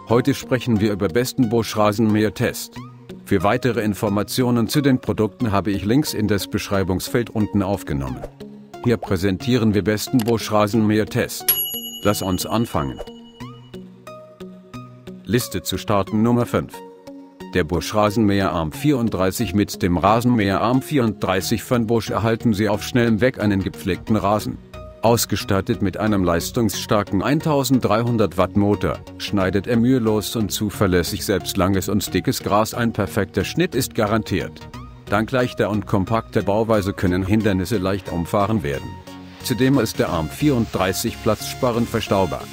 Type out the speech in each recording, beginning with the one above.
Heute sprechen wir über besten Bosch Rasenmäher-Test. Für weitere Informationen zu den Produkten habe ich Links in das Beschreibungsfeld unten aufgenommen. Hier präsentieren wir besten Bosch Rasenmäher-Test. Lass uns anfangen. Liste zu starten Nummer 5. Der Bosch Rasenmäher Arm 34. Mit dem Rasenmäher Arm 34 von Bosch erhalten Sie auf schnellem Weg einen gepflegten Rasen. Ausgestattet mit einem leistungsstarken 1300 Watt Motor, schneidet er mühelos und zuverlässig selbst langes und dickes Gras. Ein perfekter Schnitt ist garantiert. Dank leichter und kompakter Bauweise können Hindernisse leicht umfahren werden. Zudem ist der Arm 34 platzsparend verstaubar.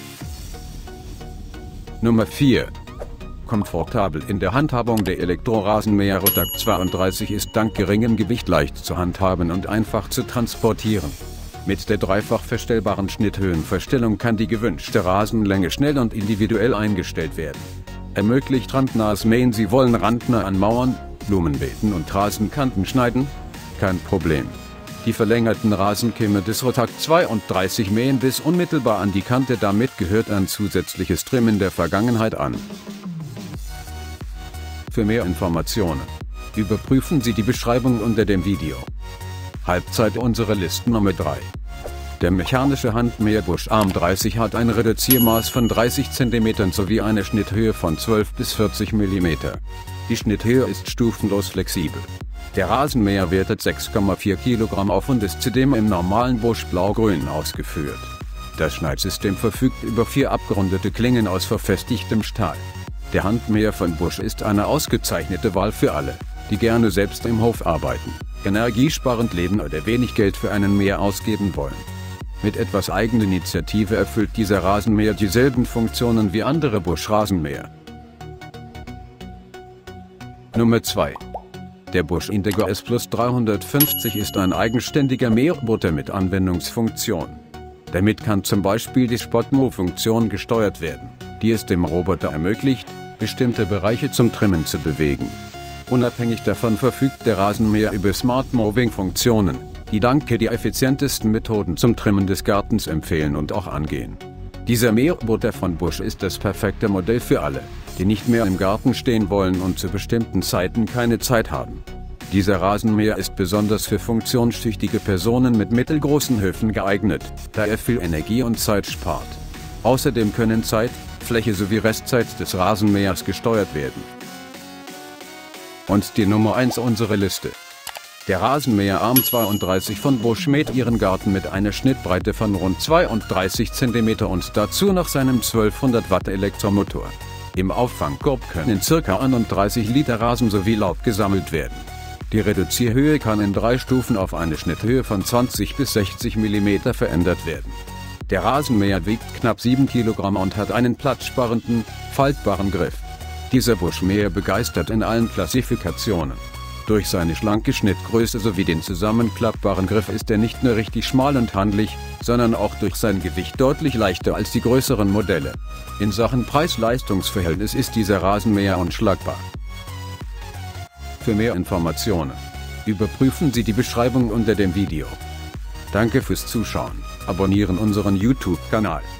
Nummer 4. Komfortabel in der Handhabung. Der Elektrorasenmäher Rotax 32 ist dank geringem Gewicht leicht zu handhaben und einfach zu transportieren. Mit der dreifach verstellbaren Schnitthöhenverstellung kann die gewünschte Rasenlänge schnell und individuell eingestellt werden. Ermöglicht randnahes Mähen. Sie wollen randnah an Mauern, Blumenbeeten und Rasenkanten schneiden? Kein Problem. Die verlängerten Rasenkämme des Rotax 32 mähen bis unmittelbar an die Kante. Damit gehört ein zusätzliches Trimmen der Vergangenheit an. Für mehr Informationen überprüfen Sie die Beschreibung unter dem Video. Halbzeit unserer Liste Nummer 3. Der mechanische Handmäher Bosch Arm 30 hat ein Reduziermaß von 30 cm sowie eine Schnitthöhe von 12 bis 40 mm. Die Schnitthöhe ist stufenlos flexibel. Der Rasenmäher wertet 6,4 kg auf und ist zudem im normalen Bosch Blau-Grün ausgeführt. Das Schneidsystem verfügt über 4 abgerundete Klingen aus verfestigtem Stahl. Der Handmäher von Bosch ist eine ausgezeichnete Wahl für alle, die gerne selbst im Hof arbeiten, energiesparend leben oder wenig Geld für einen Mäher ausgeben wollen. Mit etwas Eigeninitiative erfüllt dieser Rasenmäher dieselben Funktionen wie andere Bosch Rasenmäher. Nummer 2. Der Bosch Integra S Plus 350 ist ein eigenständiger Mähroboter mit Anwendungsfunktion. Damit kann zum Beispiel die Spot-Move-Funktion gesteuert werden, die es dem Roboter ermöglicht, bestimmte Bereiche zum Trimmen zu bewegen. Unabhängig davon verfügt der Rasenmäher über Smart Moving-Funktionen, die dank die effizientesten Methoden zum Trimmen des Gartens empfehlen und auch angehen. Dieser Mähroboter von Bosch ist das perfekte Modell für alle, die nicht mehr im Garten stehen wollen und zu bestimmten Zeiten keine Zeit haben. Dieser Rasenmäher ist besonders für funktionstüchtige Personen mit mittelgroßen Höfen geeignet, da er viel Energie und Zeit spart. Außerdem können Zeit, Fläche sowie Restzeit des Rasenmähers gesteuert werden. Und die Nummer 1 unserer Liste. Der Rasenmäher Arm 32 von Bosch mäht Ihren Garten mit einer Schnittbreite von rund 32 cm und dazu noch seinem 1200 Watt Elektromotor. Im Auffangkorb können ca. 31 Liter Rasen sowie Laub gesammelt werden. Die Reduzierhöhe kann in 3 Stufen auf eine Schnitthöhe von 20 bis 60 mm verändert werden. Der Rasenmäher wiegt knapp 7 kg und hat einen platzsparenden, faltbaren Griff. Dieser Bosch-Mäher begeistert in allen Klassifikationen. Durch seine schlanke Schnittgröße sowie den zusammenklappbaren Griff ist er nicht nur richtig schmal und handlich, sondern auch durch sein Gewicht deutlich leichter als die größeren Modelle. In Sachen Preis-Leistungs-Verhältnis ist dieser Rasenmäher unschlagbar. Für mehr Informationen überprüfen Sie die Beschreibung unter dem Video. Danke fürs Zuschauen, abonnieren unseren YouTube-Kanal.